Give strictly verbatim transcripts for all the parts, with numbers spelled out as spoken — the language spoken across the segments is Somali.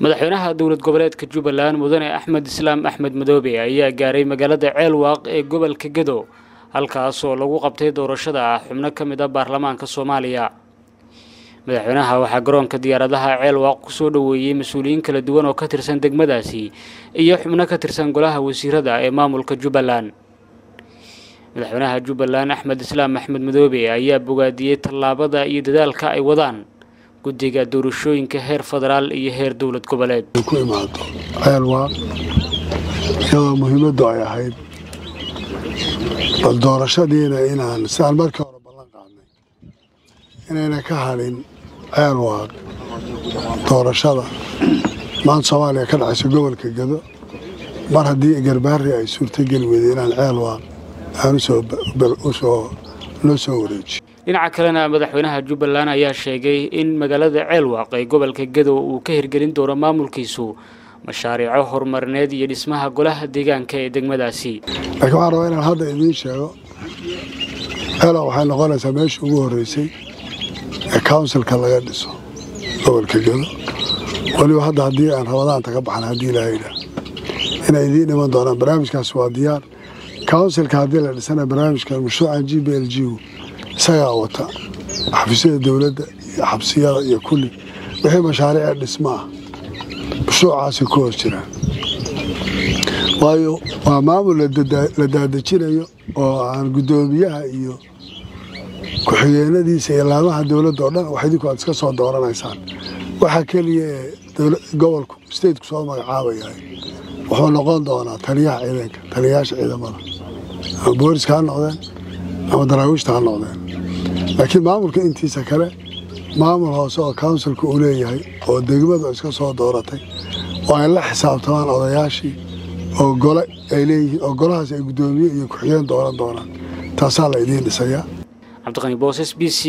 madaxweynaha dowlad goboleedka Jubbaland mudane Axmed Islaam Axmed Madoobe ayaa gaaray magaalada Ceelwaaq ee gobolka Gedo halkaas oo lagu qabtay doorashada xubno kamid ah baarlamaanka Soomaaliya. madaxweynaha waxa garoonka diyaaradaha Ceelwaaq ku soo dhaweeyay mas'uuliyiin kala duwan oo ka tirsan degmadaasi iyo xubno ka tirsan golaha wasiirada ee maamulka Jubbaland. madaxweynaha Jubbaland Axmed Islaam Axmed Madoobe ayaa bogaadiyay tallaabada iyo dadaalka ay wadaan guddiga doorashooyinka heer federaal iyo heer dowlad goboleed. ku imaado Ceelwaaq iyadoo muhiimadu ay ahayd bal doorashadiina inaan saan markii hore ballan qaadnay inayna ka halin Ceelwaaq doorashada maanta Soomaaliya ka dhacaysa gobolka Gedo mar haddii garbaari ay suurtagal weeyeen inaan Ceelwaaq aanu soo bal u soo loo soo wareejiyo. dhinaca kalena madaxweynaha Jubbaland ayaa sheegay in magaalada Ceelwaaq ee gobolka Gedo uu ka hirgelin doono maamulkiisu mashaariic horumarineed iyo dhismaha golaha deegaanka ee degmadaasi. laakiin waxaan rabaa inaan hadda idiin sheego Ceelwaaq waxay noqonaysaa meeshii ugu horeysay ee councilka laga dhiso gobolka Gedo waliba hadda haddii aan rabadaanta ka baxna haddii la hayda inay idiin dhiman doonaan barnaamijkaas waa diyaar. councilka haddii la dhisana barnaamijkan mashruuca G B L G isagaa wata xafiisyada dowladda iyo xabsiyada iyo kulli wixii mashaariic dhismaha mashruucaasi ku hoos jira waayo waa maamul la daadejinayo oo aan guddoomiyaha iyo ku-xigeenadiisa iyo laamaha dowladda oo dhan wax idinku aad iska soo dooranaysaan waxa keliya gobolku stateku soo magacaabayahay wuxuu noqon doonaa taliyaha ciidanka taliyayaasha ciidamada ama booliska ha noqdeen ama daraawiishta ha noqdeen laakiin maamulka intiisa kale maamul hoose oo councilka uu leeyahay oo degmadu iska soo dooratay oo ay la xisaabtamaan odayaashii oo gole ay leeyihiin oo golahaas ay guddoomiye iyo ku-xigeen dooran doonaan taasaa la idiin dhisayaa. cabdiqani boosas b c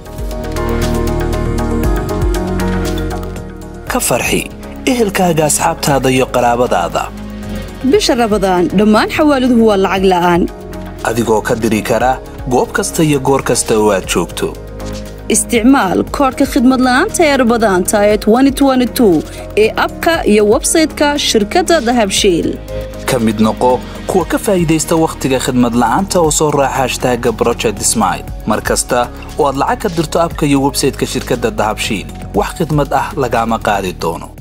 ka farxi ehelkaaga asxaabtaada iyo qaraabadaada bisha Ramadaan dhammaan xawaaladuhu waa lacag la'aan adigoo ka diri kara goob kasta iyo goor kasta oo aad joogto. isticmaal koodka khidmad la'aanta ee Ramadaanta ee twenty twenty-two ee abka iyo website-ka shirkadda Dahabshiil. ka mid noqo kuwa ka faa'iideysta waqtiga khidmad la'aanta oo soo raaca hashtag project smile mar kasta oo aad lacag ka dirto abka iyo website-ka shirkadda Dahabshiil wax khidmad ah lagama qaadi doono.